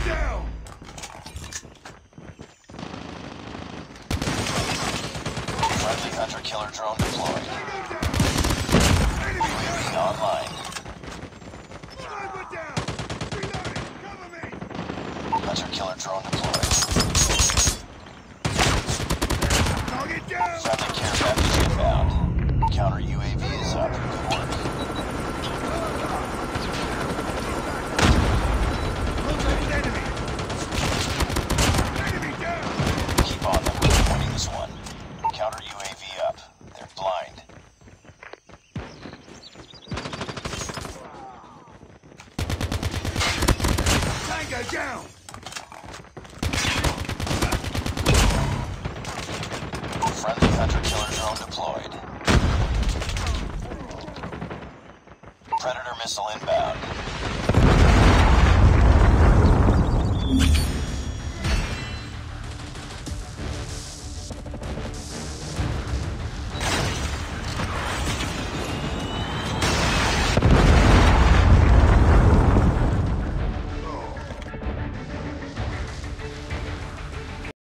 down! Friendly hunter-killer drone deployed. UAV online. Sniper down! Reloading! Cover me! Hunter-killer drone deployed. Target down! Friendly care package inbound. Counter UAV is up. Good work. Contact enemy! Enemy down! Keep on them. We're winning this one. Counter UAV up. They're blind. Tango down! Friendly hunter-killer drone deployed. Predator missile inbound.